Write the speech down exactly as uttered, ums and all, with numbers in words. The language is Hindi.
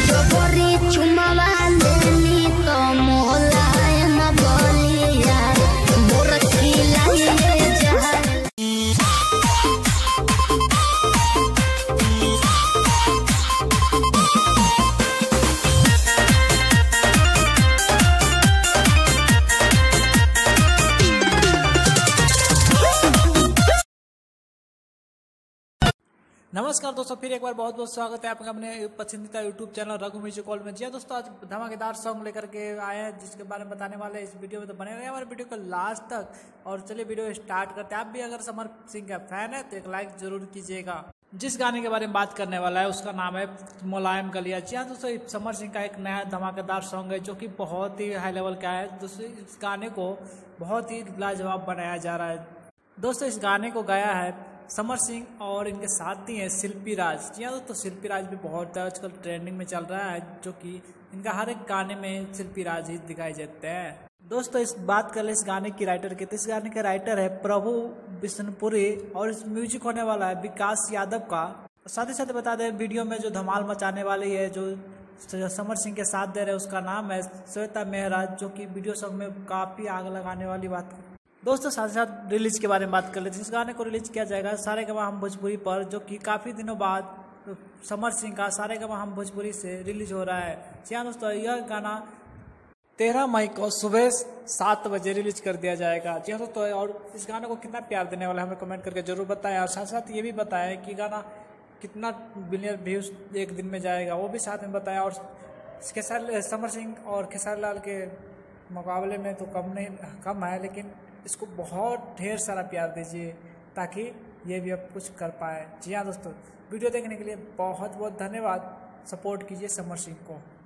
जोरी चुमावा लेनी तो मोलायम बोलिया बुरकी लाइए जहां। नमस्कार दोस्तों, फिर एक बार बहुत बहुत स्वागत है आपका अपने पसंदीदा YouTube channel Raghu music call में। जी दोस्तों, आज धमाकेदार सॉन्ग लेकर के आए हैं जिसके बारे में बताने वाले हैं इस वीडियो में, तो बने रहे हमारे वीडियो को लास्ट तक। और चलिए वीडियो स्टार्ट करते हैं। आप भी अगर समर सिंह का फैन है तो एक लाइक जरूर कीजिएगा। जिस गाने के बारे में बात करने वाला है उसका नाम है मुलायम गलिया। जी हाँ दोस्तों, समर सिंह का एक नया धमाकेदार सॉन्ग है जो कि बहुत ही हाई लेवल का है। दोस्तों इस गाने को बहुत ही लाजवाब बनाया जा रहा है। दोस्तों इस गाने को गाया है समर सिंह और इनके साथी हैं शिल्पी राज। जी हाँ दोस्तों, शिल्पी राज भी बहुत आजकल ट्रेंडिंग में चल रहा है, जो कि इनका हर एक गाने में शिल्पी राज ही दिखाई देते हैं। दोस्तों इस बात कर ले इस गाने की राइटर की, तो इस गाने के राइटर है प्रभु बिशनपुरी और इस म्यूजिक होने वाला है विकास यादव का। साथ ही साथ बता दें वीडियो में जो धमाल मचाने वाली है, जो समर सिंह के साथ दे रहे हैं, उसका नाम है श्वेता मेहरा, जो कि वीडियो सॉन्ग में काफी आग लगाने वाली बात। दोस्तों साथ साथ रिलीज के बारे में बात कर लेते हैं। इस गाने को रिलीज किया जाएगा सारे गमा हम भोजपुरी पर, जो कि काफ़ी दिनों बाद समर सिंह का सारे गमा हम भोजपुरी से रिलीज हो रहा है। जी हाँ दोस्तों, यह गाना तेरह मई को सुबह सात बजे रिलीज कर दिया जाएगा। जी हाँ दोस्तों, और इस गाने को कितना प्यार देने वाला है हमें कमेंट करके जरूर बताएं। और साथ साथ ये भी बताएं कि गाना कितना बिलियन व्यूज एक दिन में जाएगा, वो भी साथ में बताएं। और खेसारी समर सिंह और खेसारी लाल के मुकाबले में तो कम नहीं कम है, लेकिन इसको बहुत ढेर सारा प्यार दीजिए ताकि ये भी अब कुछ कर पाए। जी हाँ दोस्तों, वीडियो देखने के लिए बहुत बहुत धन्यवाद। सपोर्ट कीजिए समर सिंह को।